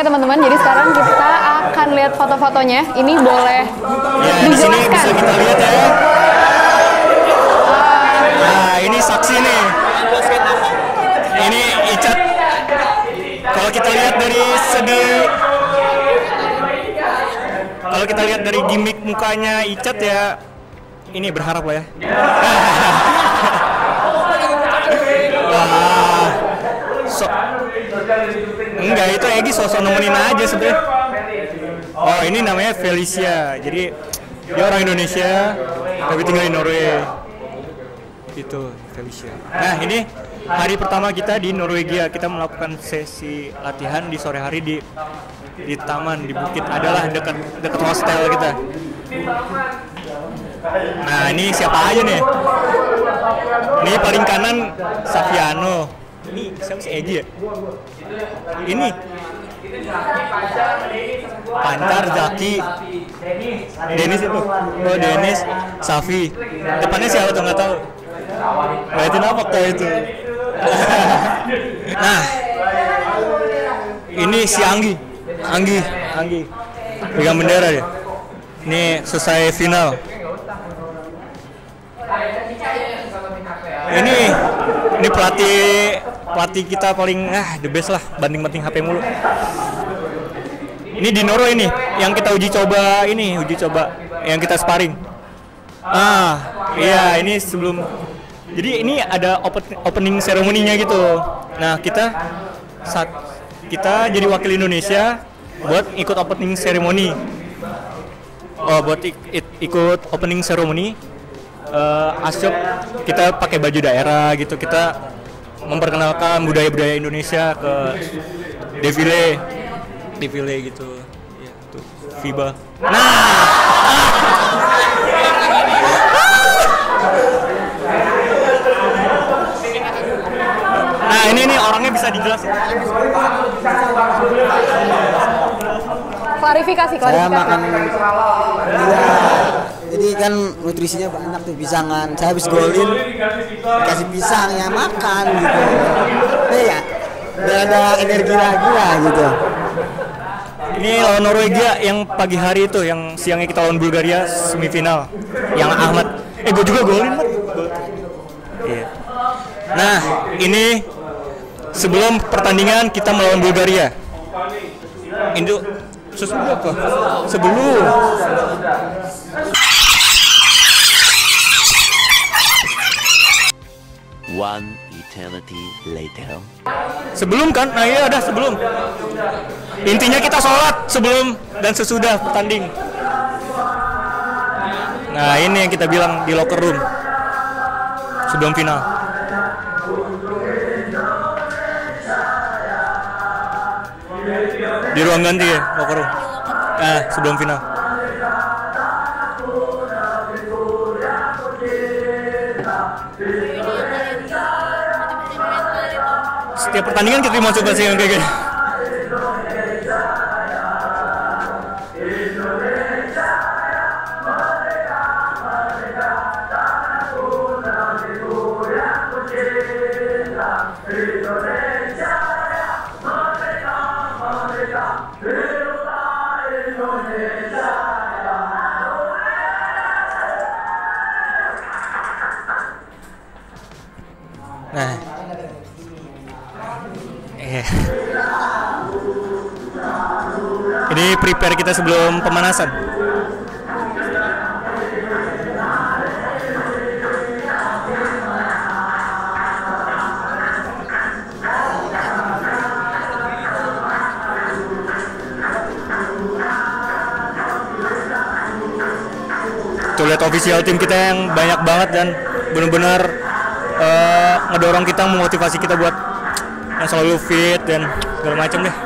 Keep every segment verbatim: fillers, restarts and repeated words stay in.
teman-teman, jadi sekarang kita akan lihat foto-fotonya. Ini boleh ya, dijelaskan. Di sini bisa kita lihat ya. Nah, ini saksi nih. Ini Icat. Kalau kita lihat dari segi, kalau kita lihat dari gimmick mukanya Icat ya, ini berharap lah ya. Wah, so, enggak itu Egi sosok nemenin aja sebenarnya. Oh ini namanya Felicia, jadi dia orang Indonesia tapi tinggal di Norway. Itu Felicia. Nah ini hari pertama kita di Norwegia, kita melakukan sesi latihan di sore hari di di taman di bukit, adalah dekat dekat hostel kita. Nah ini siapa aja nih? Ini paling kanan Saviano. Ini siapa sih, Egi ya? Ini Pancar, Zaki, Denis itu. Oh Denis, Safi. Depannya siapa tuh nggak tahu. Lihatin apa kayak itu. Nah, ini si Anggi, Anggi, Anggi. Pegang bendera dia. Ini selesai final. Ini ini pelatih pelatih kita paling ah the best lah, banding-banding H P mulu. Ini di Norway nih yang kita uji coba, ini uji coba yang kita sparring. Ah, iya ini sebelum, jadi ini ada open, opening ceremony-nya gitu. Nah, kita saat kita jadi wakil Indonesia buat ikut opening ceremony. Oh, buat ik, ik, ikut opening ceremony. Uh, Asyok kita pakai baju daerah gitu, kita memperkenalkan budaya-budaya Indonesia ke defile defile gitu ya, tuh FIBA. Nah nah ini nih orangnya bisa dijelasin. Klarifikasi, klarifikasi. Saya makan ya, jadi kan nutrisinya banyak tuh, pisangan. Saya habis golin kasih pisang ya makan gitu. Nah, ya udah ada energi lagi lah gitu. Ini lawan Norwegia yang pagi hari itu, yang siangnya kita lawan Bulgaria semifinal. Yang Ahmad, eh gue juga golin Mat. Iya. Nah ini sebelum pertandingan kita melawan Bulgaria. Indo sesudah apa? Sebelum. One eternity later. Sebelum kan? Nah iya ada sebelum. Intinya kita sholat sebelum dan sesudah pertanding. Nah ini yang kita bilang di locker room sebelum final. Di ruang ganti ya, locker room. Nah sebelum final. Setiap pertandingan kita masuk ke sini kayak gini. Nah, eh. Ini prepare kita sebelum pemanasan. Tuh lihat official tim kita yang banyak banget dan benar-benar uh, ngedorong kita, memotivasi kita buat yang selalu fit dan segala macam deh.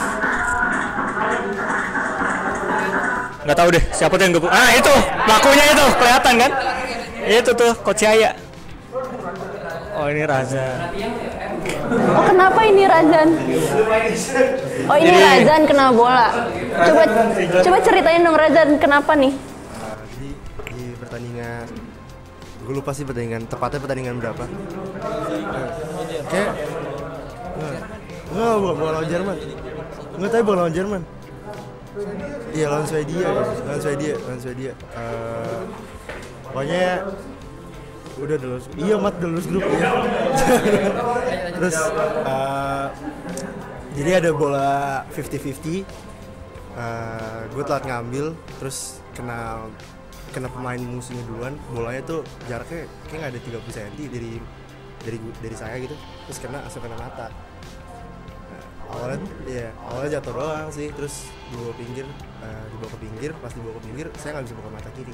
Nggak tahu deh siapa tuh yang gue, ah itu pelakunya itu kelihatan kan? Itu tuh Coach Yaya. Oh ini Razan. Oh kenapa ini Razan? Oh ini Jadi, Razan kena bola. Coba coba ceritain dong Razan kenapa nih? Di, di pertandingan, gue lupa sih pertandingan tepatnya pertandingan berapa? Kayak nggak, nggak bukan lawan Jerman. Nggak tahu lawan Jerman. Iya lawan Swedia, ya. lawan Swedia, lawan Swedia. Uh, pokoknya udah lulus. Iya mat udah lulus grup ya. Terus uh, jadi ada bola fifty fifty. Uh, gue telat ngambil, terus kena kena pemain musuhnya duluan. Bolanya tuh jaraknya kayak nggak ada tiga puluh sentimeter dari dari dari saya gitu. Terus kena langsung kena mata. Awalnya, iya, awalnya jatuh doang sih, terus dibawa pinggir, uh, dibawa ke pinggir, pas dibawa ke pinggir, saya nggak bisa buka mata kiri.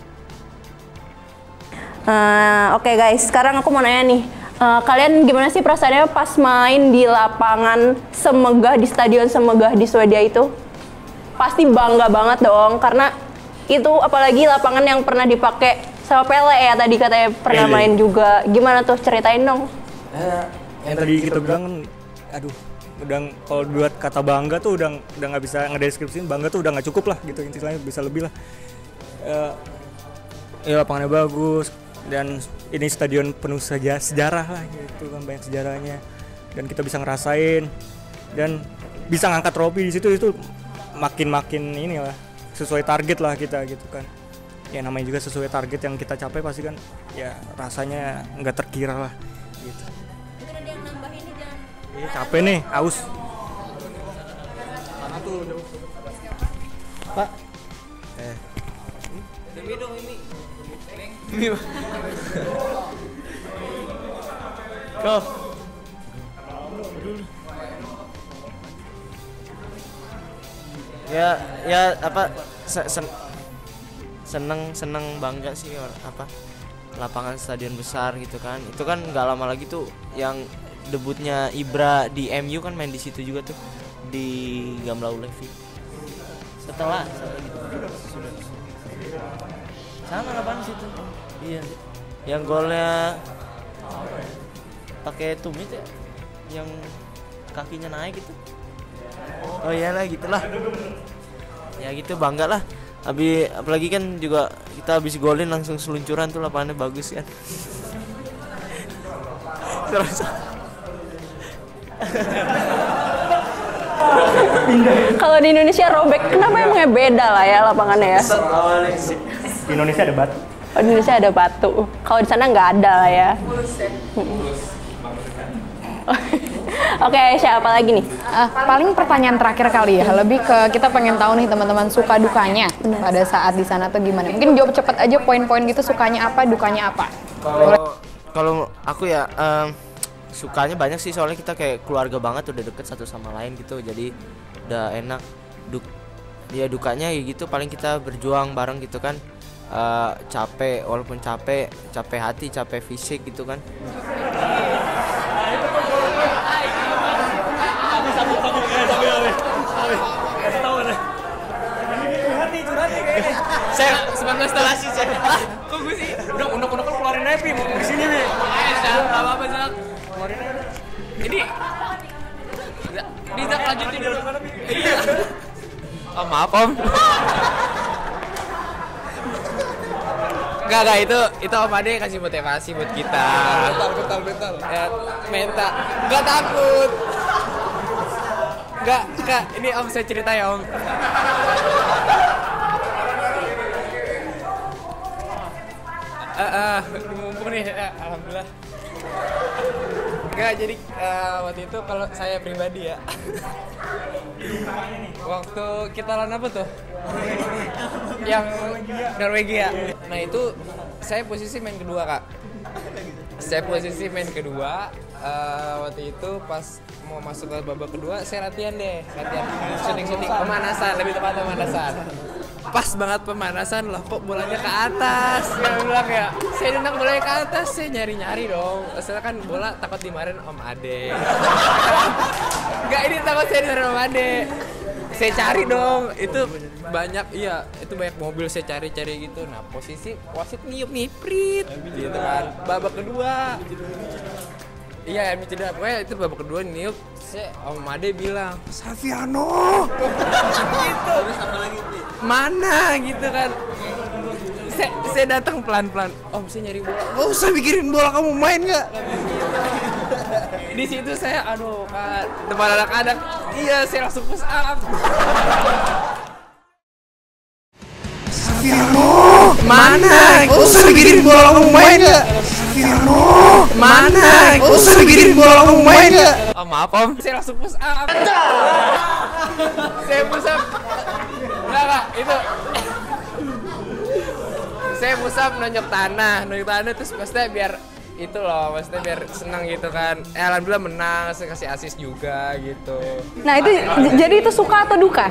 Uh, Oke okay guys, sekarang aku mau nanya nih, uh, kalian gimana sih perasaannya pas main di lapangan semegah, di stadion semegah di Swedia itu? Pasti bangga banget dong, karena itu apalagi lapangan yang pernah dipakai sama Pele ya, tadi katanya pernah Pele. main juga. Gimana tuh, ceritain dong. Eh, yang tadi kita bilang, aduh, udah kalau buat kata bangga tuh udah udah nggak bisa ngedeskripsiin. Bangga tuh udah nggak cukup lah gitu, intinya bisa lebih lah. Uh, ya lapangannya bagus dan ini stadion penuh saja sejarah lah gitu kan, banyak sejarahnya dan kita bisa ngerasain dan bisa ngangkat trofi di situ. Itu makin-makin ini lah, sesuai target lah kita gitu kan. Ya namanya juga sesuai target yang kita capai pasti kan ya rasanya nggak terkira lah gitu. Iya capek nih, aus. Pak. Eh. Ini dong ini. Ini. Go. Ya, ya apa se- sen- seneng seneng bangga sih apa lapangan stadion besar gitu kan. Itu kan nggak lama lagi tuh yang debutnya Ibra di M U kan main di situ juga tuh di Gamla Ullevi. Setelah, setelah gitu. Sudah. Sama lapangan situ. Iya. Yang golnya pakai tumit ya. Yang kakinya naik gitu. Oh iyalah gitulah. Ya gitu bangga lah. Habis apalagi kan juga kita habis golin langsung seluncuran tuh, lapangannya bagus kan. Terus Kalau di Indonesia robek, kenapa emangnya beda lah ya lapangannya ya? Di Indonesia ada batu. Oh, di Indonesia ada batu. Kalau di sana nggak ada lah ya. Oke, siapa lagi nih? Uh, paling pertanyaan terakhir kali ya, lebih ke kita pengen tahu nih teman-teman suka dukanya pada saat di sana tuh gimana? Mungkin jawab cepet aja poin-poin gitu, sukanya apa, dukanya apa? Kalau kalau aku ya um, sukanya banyak sih, soalnya kita kayak keluarga banget, udah deket satu sama lain gitu, jadi udah enak. Duk, ya dukanya ya gitu, paling kita berjuang bareng gitu kan, uh, capek, walaupun capek, capek hati, capek fisik gitu kan. Saya sembilan belas instalasi saya. Ah, kok gue sih? Udah unek-unek keluarin aja, Pi. Mau ke sini, Pi. Ayo, Zak. Enggak apa-apa, Zak. Keluarin aja. Ini Ini Zak lanjutin dulu. Iya. Oh, maaf, Om. Enggak, enggak, itu itu Om Ade kasih motivasi buat kita. Mental, mental, mental. Ya, mental. Enggak takut. Enggak, enggak. Ini Om saya cerita ya, Om. Uh, uh, mumpung nih, uh, alhamdulillah. Enggak, jadi uh, waktu itu kalau saya pribadi ya, waktu kita lawan apa tuh? Yang Norwegia. Nah itu saya posisi main kedua, Kak. Saya posisi main kedua. Uh, waktu itu pas mau masuk ke babak kedua, saya latihan deh, latihan syuting-syuting pemanasan, lebih tepat pemanasan. Pas banget pemanasan loh, kok bolanya ke atas. Dia bilang ya, saya nendang bolanya ke atas, saya nyari-nyari dong. Soalnya kan bola takut dimarahin Om Ade. Enggak, ini takut saya dimarahin Om Ade. Saya cari dong, itu banyak, iya, itu banyak mobil saya cari-cari gitu. Nah posisi wasit niup niprit gitu kan, babak kedua. Iya, M cedera. Pokoknya itu babak kedua niup, saya Om Ade bilang, Saviano. Gitu. Mana gitu kan. Saya, saya datang pelan-pelan. Om, saya nyari bola. Gak usah mikirin bola, kamu main nggak? di situ saya aduh kan depan anak-anak iya saya langsung push up. Mana? Kau usah bikin bola kamu main ya? Mana? Kau usah bikin bola kamu main ya? Oh, maaf om, saya langsung push up. Saya push up. Enggak enggak itu. Saya push up nonjok tanah, nonjok tanah terus maksudnya biar itu loh, maksudnya biar senang gitu kan. Eh alhamdulillah menang, saya kasih assist juga gitu. Nah itu j- jadi itu suka atau duka?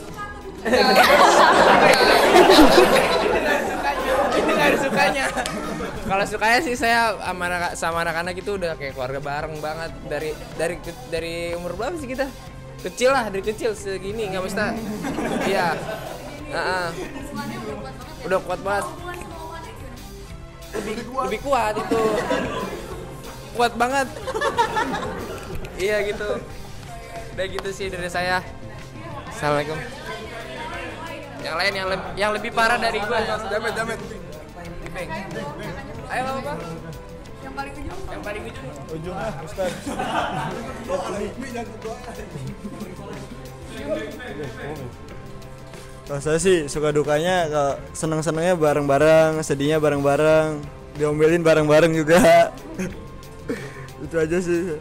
Itu nggak ada sukanya. Kalau sukanya sih saya sama anak sama anak-anak itu udah kayak keluarga bareng banget dari dari dari umur berapa sih kita? Kecil lah, dari kecil segini nggak mesti. Iya. Uh-uh. Udah kuat banget. Lebih, lebih kuat itu. Kuat banget. Iya gitu. Udah gitu sih dari saya. Assalamualaikum. Yang lain yang lebih yang lebih parah dari gue. Damet, damet. Ayo Bapak. Yang paling ujung. Yang paling ujung. Ujung ah, Ustaz. Kalau saya sih suka dukanya, kalau seneng-senengnya bareng-bareng, sedihnya bareng-bareng, diomelin bareng-bareng juga. Itu aja sih.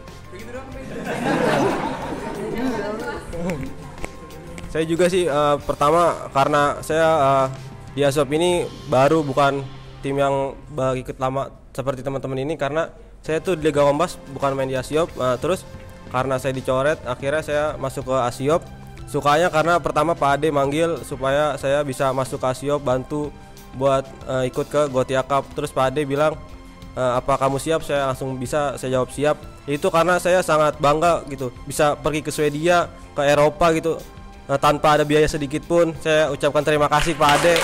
Saya juga sih uh, pertama karena saya uh, di Asiop ini baru, bukan tim yang bagi ikut lama seperti teman-teman ini, karena saya tuh di Liga Kompas bukan main di Asiop. Uh, terus karena saya dicoret, akhirnya saya masuk ke Asiop. Sukanya karena pertama Pak Ade manggil supaya saya bisa masuk ke Asiop, bantu buat uh, ikut ke Gotia Cup. Terus Pak Ade bilang, e, apa kamu siap? Saya langsung bisa, saya jawab siap. Itu karena saya sangat bangga gitu, bisa pergi ke Swedia, ke Eropa gitu, uh, tanpa ada biaya sedikit pun. Saya ucapkan terima kasih Pak Ade.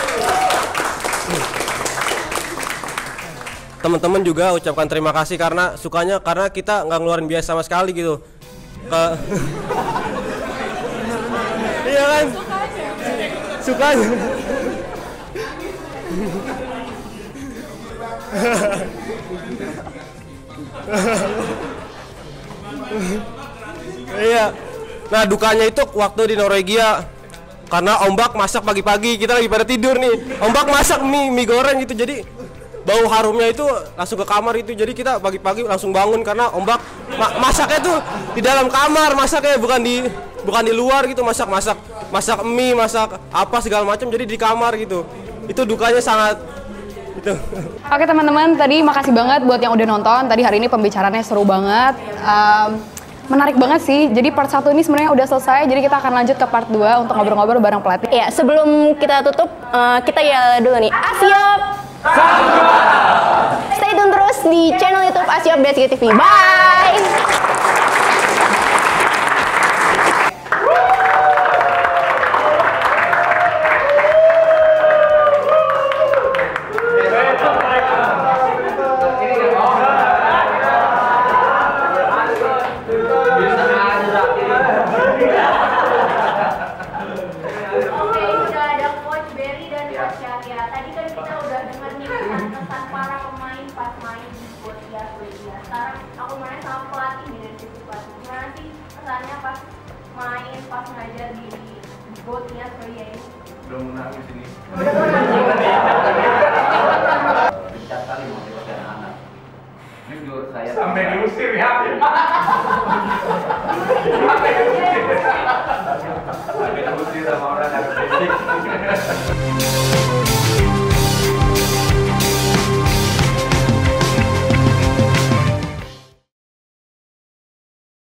Teman-teman juga ucapkan terima kasih karena sukanya karena kita nggak ngeluarin biaya sama sekali gitu. Ke iya kan? Sukanya. Iya. Nah, dukanya itu waktu di Norwegia. Karena ombak masak pagi-pagi, kita lagi pada tidur nih. Ombak masak mie, mie goreng gitu. Jadi bau harumnya itu langsung ke kamar itu. Jadi kita pagi-pagi langsung bangun karena ombak ma- masaknya tuh di dalam kamar, masaknya bukan di bukan di luar gitu, masak-masak. Masak mie, masak apa segala macam jadi di kamar gitu. Itu dukanya sangat itu. Oke teman-teman, tadi makasih banget buat yang udah nonton. Tadi hari ini pembicaraannya seru banget. Um, menarik banget sih. Jadi part satu ini sebenarnya udah selesai. Jadi kita akan lanjut ke part dua untuk ngobrol-ngobrol bareng pelatih. Ya, sebelum kita tutup, uh, kita ya dulu nih. Asiop! Stay tune terus di channel YouTube Asiop B S G T V. Bye! Udah menangis ini. Bicara kali motivasi anak-anak. Jujur saya sampai diusir ya. Sampai diusir sama orang yang berisik.